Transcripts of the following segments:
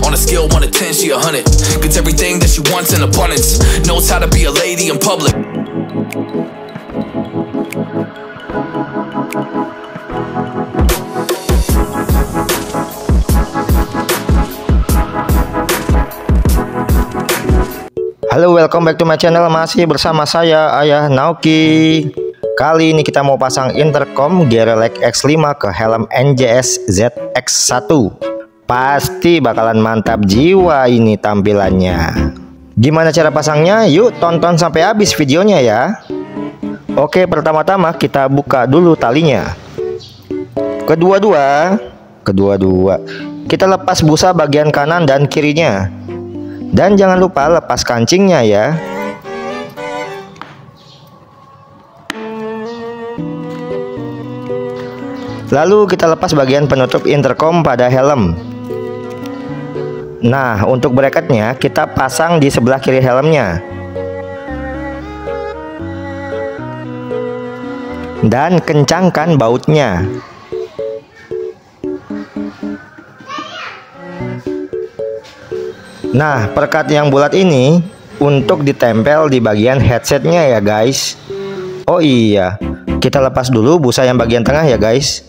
On a scale 1 to 10, she 100. Gets everything that she wants in abundance. Knows how to be a lady in public. Halo, welcome back to my channel. Masih bersama saya, Ayah Naoki. Kali ini kita mau pasang intercom Gerelec X5 ke helm NJS ZX1. Pasti bakalan mantap jiwa ini tampilannya. Gimana cara pasangnya? Yuk tonton sampai habis videonya ya. Oke, pertama-tama kita buka dulu talinya. Kedua-dua kita lepas busa bagian kanan dan kirinya. Dan jangan lupa lepas kancingnya ya. Lalu kita lepas bagian penutup intercom pada helm. Nah, untuk bracketnya kita pasang di sebelah kiri helmnya. Dan kencangkan bautnya. Nah, perekat yang bulat ini untuk ditempel di bagian headsetnya ya guys. Oh iya, kita lepas dulu busa yang bagian tengah ya guys.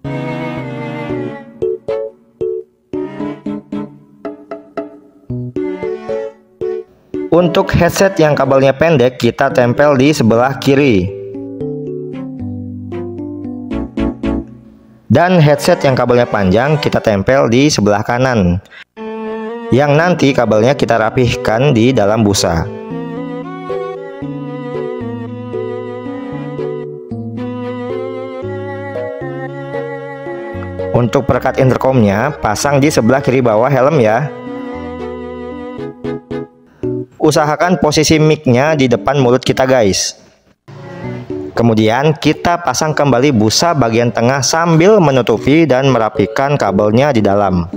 Untuk headset yang kabelnya pendek kita tempel di sebelah kiri. Dan headset yang kabelnya panjang kita tempel di sebelah kanan. Yang nanti kabelnya kita rapihkan di dalam busa. Untuk perekat intercomnya pasang di sebelah kiri bawah helm ya. Usahakan posisi mic-nya di depan mulut kita guys. Kemudian kita pasang kembali busa bagian tengah sambil menutupi dan merapikan kabelnya di dalam.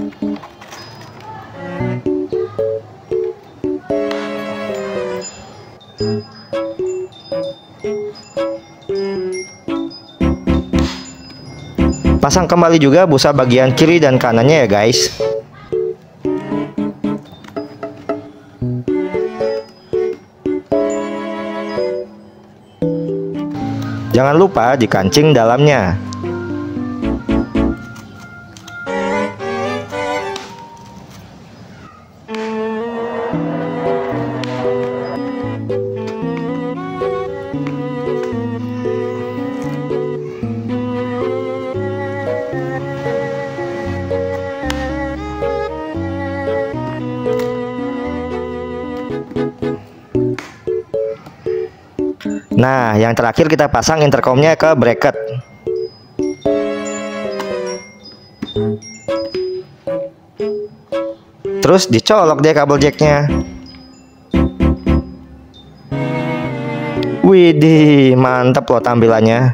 Pasang kembali juga busa bagian kiri dan kanannya ya guys. Jangan lupa dikancing dalamnya. Nah, yang terakhir kita pasang intercomnya ke bracket. Terus dicolok deh kabel jacknya. Widih, mantap loh tampilannya.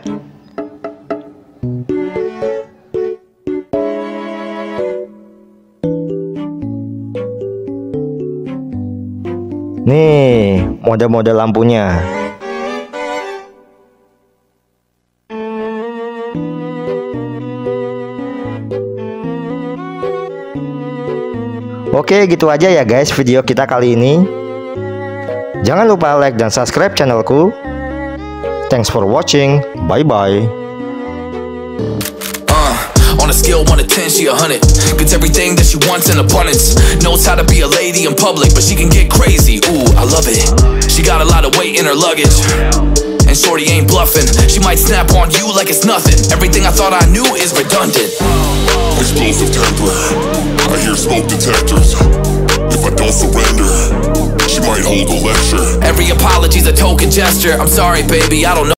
Nih, mode-mode lampunya. Oke, gitu aja ya guys video kita kali ini. Jangan lupa like dan subscribe channelku. Thanks for watching. Bye bye. On a scale 1 to 10, she 100. Gets everything that she wants in abundance. Knows how to be a lady in public, but she can get crazy. Ooh, I love it. She got a lot of weight in her luggage. And shorty ain't bluffing. She might snap on you like it's nothing. Everything I thought I knew is redundant. Explosive temper, I hear smoke detectors. If I don't surrender, she might hold a lecture. Every apology's a token gesture. I'm sorry baby, I don't know